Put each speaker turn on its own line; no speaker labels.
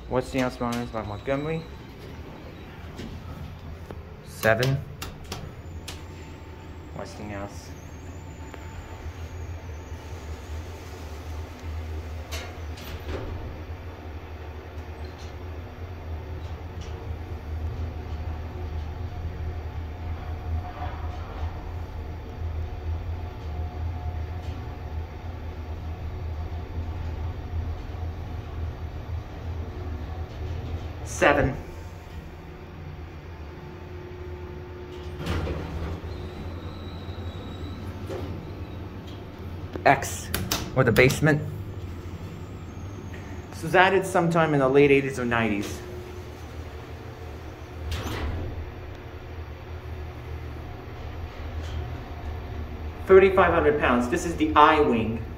Westinghouse motors by Montgomery. 7. Westinghouse. Seven. X, or the basement. This was added sometime in the late 80s or 90s. 3,500 pounds. This is the I wing.